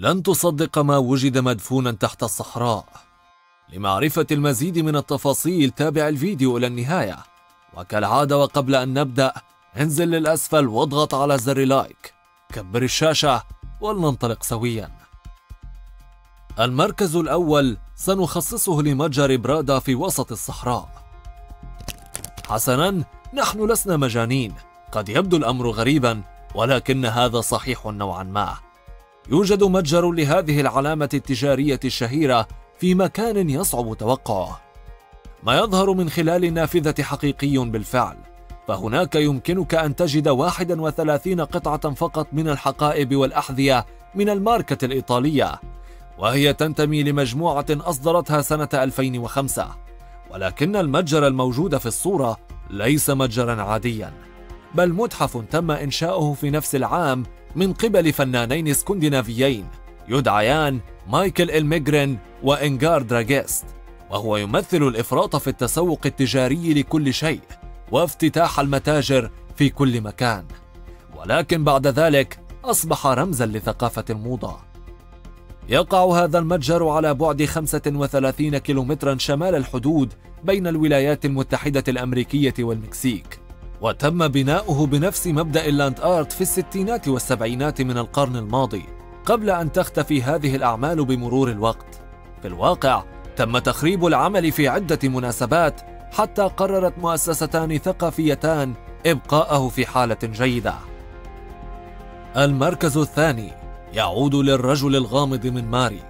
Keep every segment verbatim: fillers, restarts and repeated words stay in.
لن تصدق ما وجد مدفونا تحت الصحراء. لمعرفة المزيد من التفاصيل تابع الفيديو إلى النهاية، وكالعادة وقبل أن نبدأ انزل للأسفل واضغط على زر لايك، كبر الشاشة ولننطلق سويا. المركز الأول سنخصصه لمتجر برادا في وسط الصحراء. حسنا، نحن لسنا مجانين. قد يبدو الأمر غريبا، ولكن هذا صحيح نوعا ما. يوجد متجر لهذه العلامة التجارية الشهيرة في مكان يصعب توقعه. ما يظهر من خلال النافذة حقيقي بالفعل، فهناك يمكنك أن تجد واحد وثلاثين قطعة فقط من الحقائب والأحذية من الماركة الإيطالية، وهي تنتمي لمجموعة أصدرتها سنة ألفين وخمسة. ولكن المتجر الموجود في الصورة ليس متجرا عاديا، بل متحف تم إنشاؤه في نفس العام من قبل فنانين اسكندنافيين يدعيان مايكل إلميغرين وإنغار دراغيست، وهو يمثل الإفراط في التسوق التجاري لكل شيء وافتتاح المتاجر في كل مكان. ولكن بعد ذلك أصبح رمزا لثقافة الموضة. يقع هذا المتجر على بعد خمسة وثلاثين كيلومترا شمال الحدود بين الولايات المتحدة الأمريكية والمكسيك، وتم بناؤه بنفس مبدأ اللاند آرت في الستينات والسبعينات من القرن الماضي، قبل أن تختفي هذه الأعمال بمرور الوقت. في الواقع تم تخريب العمل في عدة مناسبات، حتى قررت مؤسستان ثقافيتان إبقاءه في حالة جيدة. المركز الثاني يعود للرجل الغامض من ماري.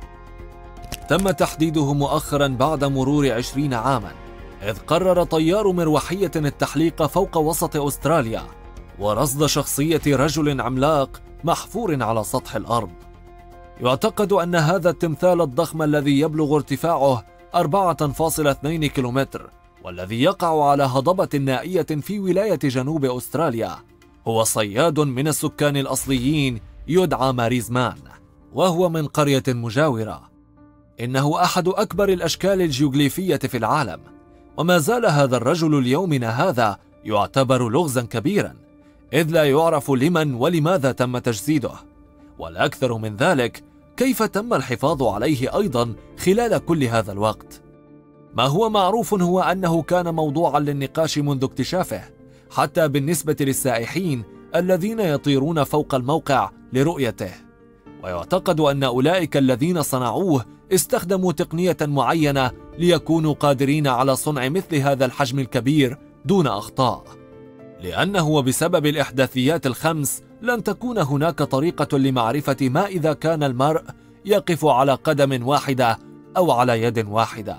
تم تحديده مؤخرا بعد مرور عشرين عاما، إذ قرر طيار مروحية التحليق فوق وسط أستراليا ورصد شخصية رجل عملاق محفور على سطح الأرض. يعتقد أن هذا التمثال الضخم الذي يبلغ ارتفاعه أربعة فاصلة اثنين كيلومتر والذي يقع على هضبة نائية في ولاية جنوب أستراليا هو صياد من السكان الأصليين يدعى ماريزمان، وهو من قرية مجاورة. إنه أحد أكبر الأشكال الجيوغليفية في العالم، وما زال هذا الرجل ليومنا هذا يعتبر لغزا كبيرا، إذ لا يعرف لمن ولماذا تم تجسيده. والأكثر من ذلك، كيف تم الحفاظ عليه أيضا خلال كل هذا الوقت؟ ما هو معروف هو أنه كان موضوعا للنقاش منذ اكتشافه، حتى بالنسبة للسائحين الذين يطيرون فوق الموقع لرؤيته. ويعتقد أن أولئك الذين صنعوه استخدموا تقنية معينة ليكونوا قادرين على صنع مثل هذا الحجم الكبير دون أخطاء، لأنه وبسبب الإحداثيات الخمس لن تكون هناك طريقة لمعرفة ما إذا كان المرء يقف على قدم واحدة أو على يد واحدة.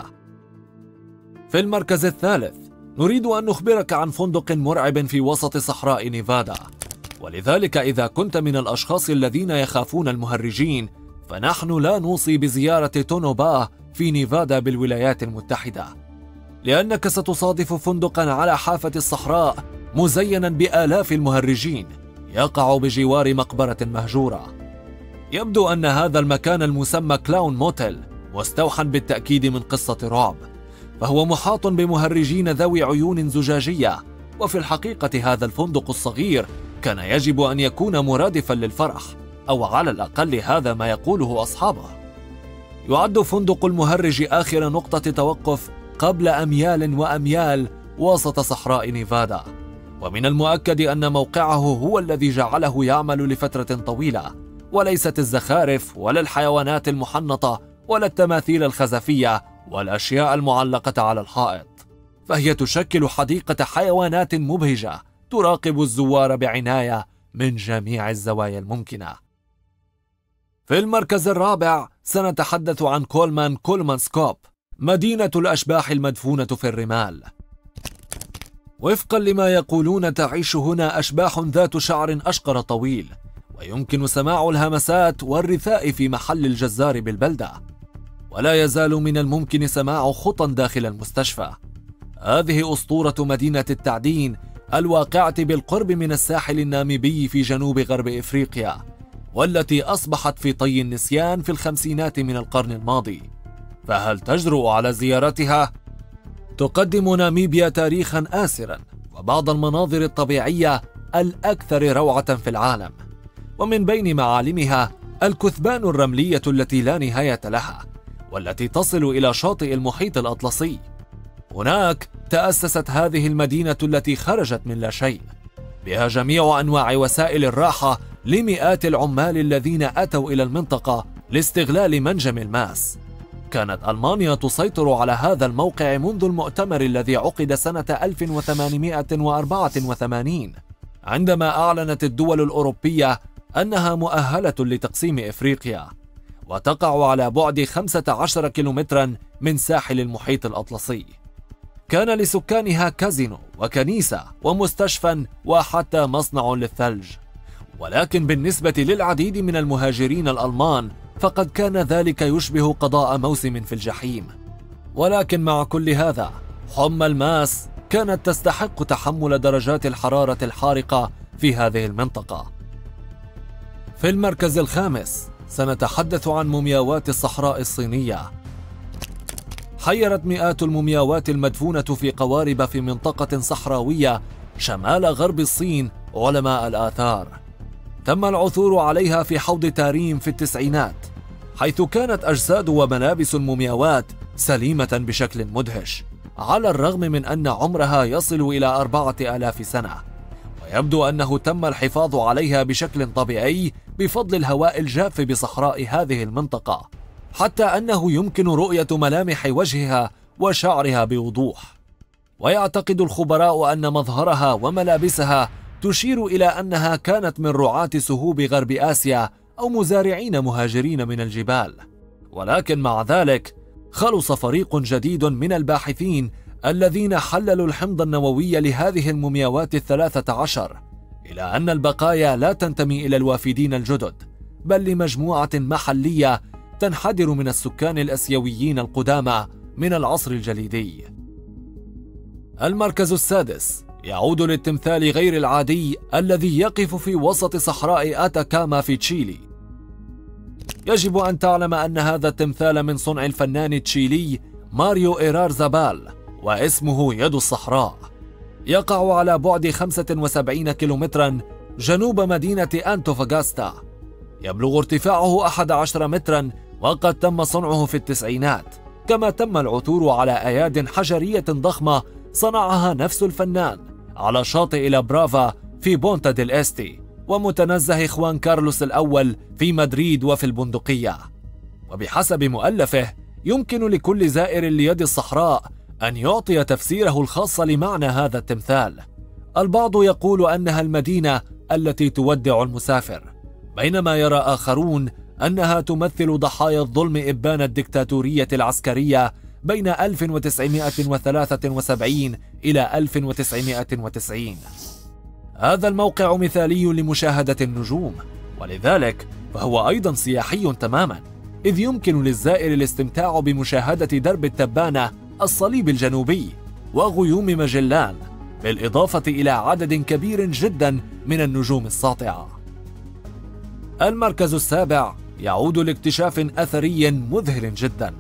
في المركز الثالث نريد أن نخبرك عن فندق مرعب في وسط صحراء نيفادا، ولذلك إذا كنت من الأشخاص الذين يخافون المهرجين فنحن لا نوصي بزيارة تونوبا في نيفادا بالولايات المتحدة، لأنك ستصادف فندقا على حافة الصحراء مزينا بآلاف المهرجين يقع بجوار مقبرة مهجورة. يبدو أن هذا المكان المسمى كلاون موتيل مستوحى بالتأكيد من قصة رعب، فهو محاط بمهرجين ذوي عيون زجاجية. وفي الحقيقة هذا الفندق الصغير كان يجب أن يكون مرادفا للفرح، أو على الأقل هذا ما يقوله أصحابه. يعد فندق المهرج آخر نقطة توقف قبل أميال وأميال وسط صحراء نيفادا، ومن المؤكد أن موقعه هو الذي جعله يعمل لفترة طويلة، وليست الزخارف ولا الحيوانات المحنطة ولا التماثيل الخزفية والأشياء المعلقة على الحائط، فهي تشكل حديقة حيوانات مبهجة تراقب الزوار بعناية من جميع الزوايا الممكنة. في المركز الرابع سنتحدث عن كولمان كولمان سكوب، مدينة الأشباح المدفونة في الرمال. وفقا لما يقولون تعيش هنا أشباح ذات شعر أشقر طويل، ويمكن سماع الهمسات والرثاء في محل الجزار بالبلدة، ولا يزال من الممكن سماع خطى داخل المستشفى. هذه أسطورة مدينة التعدين الواقعة بالقرب من الساحل الناميبي في جنوب غرب إفريقيا، والتي أصبحت في طي النسيان في الخمسينات من القرن الماضي. فهل تجرؤ على زيارتها؟ تقدم ناميبيا تاريخا آسرا وبعض المناظر الطبيعية الأكثر روعة في العالم، ومن بين معالمها الكثبان الرملية التي لا نهاية لها، والتي تصل إلى شاطئ المحيط الأطلسي. هناك تأسست هذه المدينة التي خرجت من لا شيء، بها جميع أنواع وسائل الراحة لمئات العمال الذين أتوا إلى المنطقة لاستغلال منجم الماس. كانت ألمانيا تسيطر على هذا الموقع منذ المؤتمر الذي عقد سنة ألف وثمانمائة وأربعة وثمانين، عندما أعلنت الدول الأوروبية أنها مؤهلة لتقسيم إفريقيا، وتقع على بعد خمسة عشر كيلومترا من ساحل المحيط الأطلسي. كان لسكانها كازينو وكنيسة ومستشفى وحتى مصنع للثلج، ولكن بالنسبة للعديد من المهاجرين الألمان فقد كان ذلك يشبه قضاء موسم في الجحيم. ولكن مع كل هذا، حمى الماس كانت تستحق تحمل درجات الحرارة الحارقة في هذه المنطقة. في المركز الخامس سنتحدث عن مومياوات الصحراء الصينية. حيرت مئات المومياوات المدفونة في قوارب في منطقة صحراوية شمال غرب الصين علماء الآثار. تم العثور عليها في حوض تاريم في التسعينات، حيث كانت أجساد وملابس المومياوات سليمة بشكل مدهش، على الرغم من أن عمرها يصل إلى أربعة آلاف سنة، ويبدو أنه تم الحفاظ عليها بشكل طبيعي بفضل الهواء الجاف بصحراء هذه المنطقة، حتى أنه يمكن رؤية ملامح وجهها وشعرها بوضوح. ويعتقد الخبراء أن مظهرها وملابسها تشير إلى أنها كانت من رعاة سهوب غرب آسيا أو مزارعين مهاجرين من الجبال. ولكن مع ذلك خلص فريق جديد من الباحثين الذين حللوا الحمض النووي لهذه المومياوات الثلاثة عشر، إلى أن البقايا لا تنتمي إلى الوافدين الجدد، بل لمجموعة محلية تنحدر من السكان الأسيويين القدامى من العصر الجليدي. المركز السادس يعود للتمثال غير العادي الذي يقف في وسط صحراء آتاكاما في تشيلي. يجب أن تعلم أن هذا التمثال من صنع الفنان التشيلي ماريو إيرار زابال، واسمه يد الصحراء. يقع على بعد خمسة وسبعين كيلومترا جنوب مدينة أنتوفاغاستا. يبلغ ارتفاعه أحد عشر مترا، وقد تم صنعه في التسعينات، كما تم العثور على أياد حجرية ضخمة صنعها نفس الفنان على شاطئ لا برافا في بونتا ديل إستي، ومتنزه خوان كارلوس الأول في مدريد وفي البندقية. وبحسب مؤلفه، يمكن لكل زائر ليد الصحراء أن يعطي تفسيره الخاص لمعنى هذا التمثال. البعض يقول أنها المدينة التي تودع المسافر، بينما يرى آخرون أنها تمثل ضحايا الظلم إبان الدكتاتورية العسكرية بين ألف وتسعمائة وثلاثة وسبعين إلى ألف وتسعمائة وتسعين. هذا الموقع مثالي لمشاهدة النجوم، ولذلك فهو أيضا سياحي تماما، إذ يمكن للزائر الاستمتاع بمشاهدة درب التبانة، الصليب الجنوبي، وغيوم ماجلان، بالإضافة إلى عدد كبير جدا من النجوم الساطعة. المركز السابع يعود لاكتشاف أثري مذهل جدا.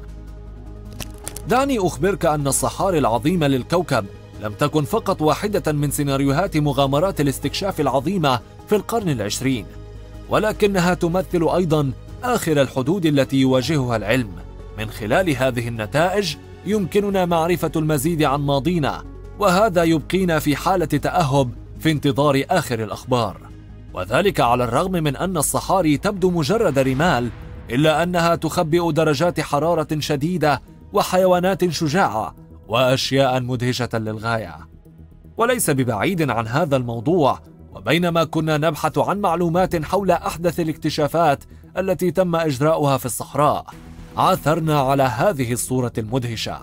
دعني أخبرك أن الصحاري العظيمة للكوكب لم تكن فقط واحدة من سيناريوهات مغامرات الاستكشاف العظيمة في القرن العشرين، ولكنها تمثل أيضا آخر الحدود التي يواجهها العلم. من خلال هذه النتائج يمكننا معرفة المزيد عن ماضينا، وهذا يبقينا في حالة تأهب في انتظار آخر الأخبار. وذلك على الرغم من أن الصحاري تبدو مجرد رمال، إلا أنها تخبئ درجات حرارة شديدة وحيوانات شجاعة وأشياء مدهشة للغاية. وليس ببعيد عن هذا الموضوع، وبينما كنا نبحث عن معلومات حول أحدث الاكتشافات التي تم إجراؤها في الصحراء، عثرنا على هذه الصورة المدهشة.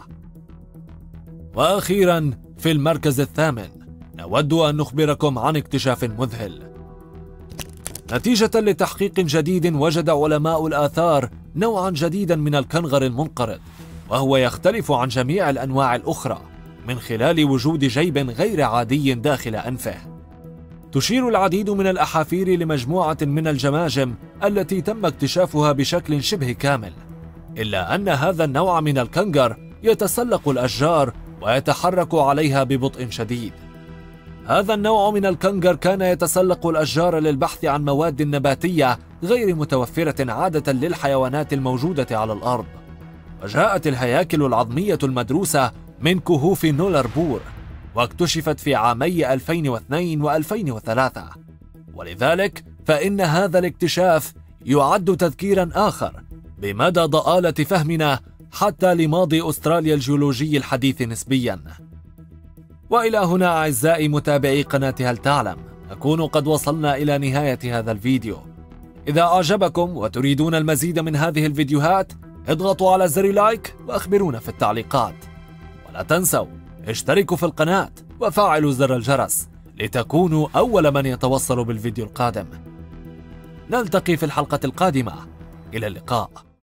وأخيرا في المركز الثامن نود أن نخبركم عن اكتشاف مذهل. نتيجة لتحقيق جديد، وجد علماء الآثار نوعا جديدا من الكنغر المنقرض، وهو يختلف عن جميع الأنواع الأخرى من خلال وجود جيب غير عادي داخل أنفه. تشير العديد من الأحافير لمجموعة من الجماجم التي تم اكتشافها بشكل شبه كامل، إلا أن هذا النوع من الكنغر يتسلق الأشجار ويتحرك عليها ببطء شديد. هذا النوع من الكنغر كان يتسلق الأشجار للبحث عن مواد نباتية غير متوفرة عادة للحيوانات الموجودة على الأرض. وجاءت الهياكل العظمية المدروسة من كهوف نولر بور، واكتشفت في عامي ألفين واثنين وألفين وثلاثة، ولذلك فإن هذا الاكتشاف يعد تذكيرا آخر بمدى ضآلة فهمنا حتى لماضي أستراليا الجيولوجي الحديث نسبيا. وإلى هنا أعزائي متابعي قناة هل تعلم نكون قد وصلنا إلى نهاية هذا الفيديو. إذا أعجبكم وتريدون المزيد من هذه الفيديوهات اضغطوا على زر لايك وأخبرونا في التعليقات، ولا تنسوا اشتركوا في القناة وفعلوا زر الجرس لتكونوا أول من يتوصل بالفيديو القادم. نلتقي في الحلقة القادمة، إلى اللقاء.